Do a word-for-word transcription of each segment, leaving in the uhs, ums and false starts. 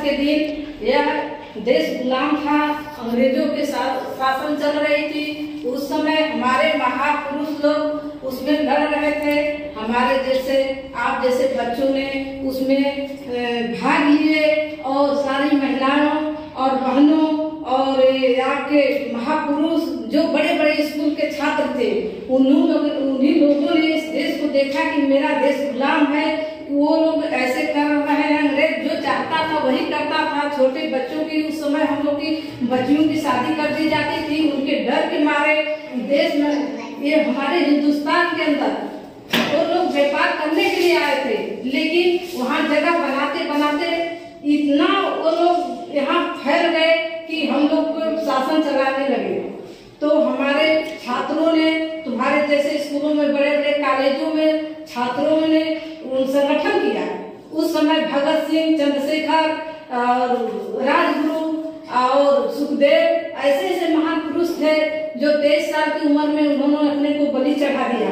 के दिन यह देश गुलाम था, अंग्रेजों के साथ शासन चल रही थी। उस समय हमारे महापुरुष लोग उसमें लड़ रहे थे। हमारे जैसे आप जैसे बच्चों ने उसमें भाग लिए और सारी महिलाओं और बहनों और आपके महापुरुष जो बड़े बड़े स्कूल के छात्र थे, उन्हीं लोगों ने इस देश को देखा कि मेरा देश गुलाम है। वो लोग ऐसे कर रहे हैं, अंग्रेज जो चाहता था वही करता था। छोटे बच्चों की उस समय हम लोग की बच्चियों की शादी कर दी जाती थी उनके डर के मारे। देश में ये हमारे हिंदुस्तान के अंदर वो लोग व्यापार करने के लिए आए थे, लेकिन वहाँ जगह बनाते बनाते इतना वो लोग यहाँ फैल गए कि हम लोग को शासन चलाने लगे। तो हमारे छात्रों ने, तुम्हारे जैसे स्कूलों में, बड़े बड़े कॉलेजों में छात्रों ने संगठन किया। उस समय भगत सिंह, चंद्रशेखर और राजगुरु और सुखदेव ऐसे ऐसे महान पुरुष थे जो तेईस साल की उम्र में उन्होंने अपने को बलि चढ़ा दिया।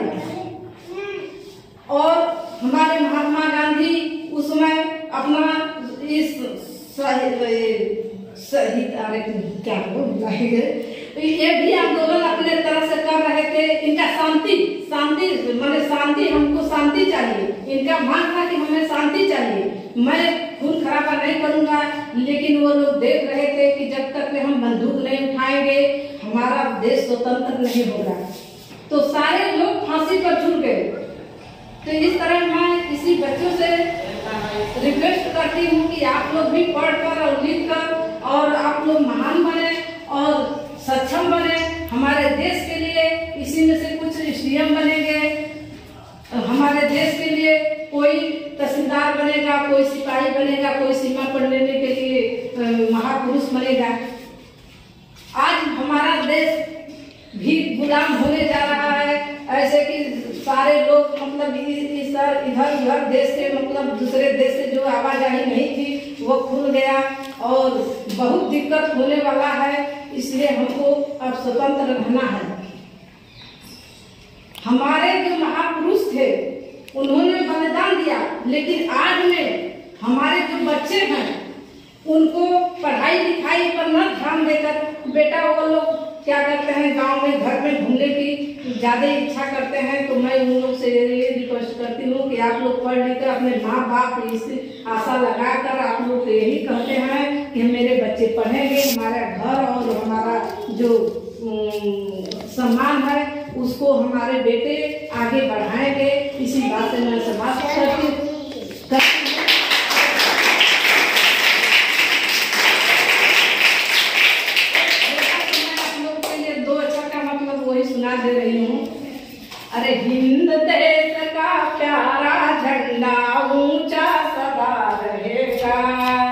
और हमारे महात्मा गांधी उस समय अपना इस शहीद क्या ये भी आंदोलन अपने तरह से कर रहे थे। इनका शांति शांति माने शांति, हमको शांति चाहिए। इनका मांग था कि हमें शांति चाहिए, मैं खून खराबा नहीं करूंगा। लेकिन वो लोग देख रहे थे कि जब तक में हम बंदूक नहीं उठाएंगे हमारा देश स्वतंत्र नहीं होगा। तो सारे लोग फांसी पर झूल गए। तो इस तरह मैं इसी बच्चों से रिक्वेस्ट करती हूँ कि आप लोग भी पढ़ कर और लिख कर और आप लोग महान बने और सक्षम बने हमारे देश के लिए। इसी में से कुछ सीएम बनेंगे, हमारे देश के लिए कोई तहसीलदार बनेगा, कोई सिपाही बनेगा, कोई सीमा पर लेने के लिए महापुरुष बनेगा। आज हमारा देश भी गुलाम होने जा रहा है। ऐसे कि सारे लोग मतलब इधर उधर देश के मतलब दूसरे देश से जो आवाजाही नहीं थी वो खुल गया और बहुत दिक्कत होने वाला है। इसलिए हमको अब स्वतंत्र रहना है। हमारे जो महापुरुष थे उन्होंने बलिदान दिया, लेकिन आज में हमारे जो बच्चे हैं उनको पढ़ाई लिखाई पर न ध्यान देकर बेटा वो लोग क्या करते हैं, गांव में घर में घूमने की ज्यादा इच्छा करते हैं। तो मैं उन लोग से ये रिक्वेस्ट करती हूँ कि आप लोग पढ़ लिख कर अपने माँ बाप इस आशा लगाकर आप लोग यही कहते हैं कि मेरे बच्चे पढ़ेंगे, हमारा घर और हमारा जो सम्मान है उसको हमारे बेटे आगे बढ़ाएंगे। इसी बात से मैं समाप्त करती हूँ। सुना दे रही हूँ। अरे हिंद देश का प्यारा झंडा ऊंचा सदा रहेगा।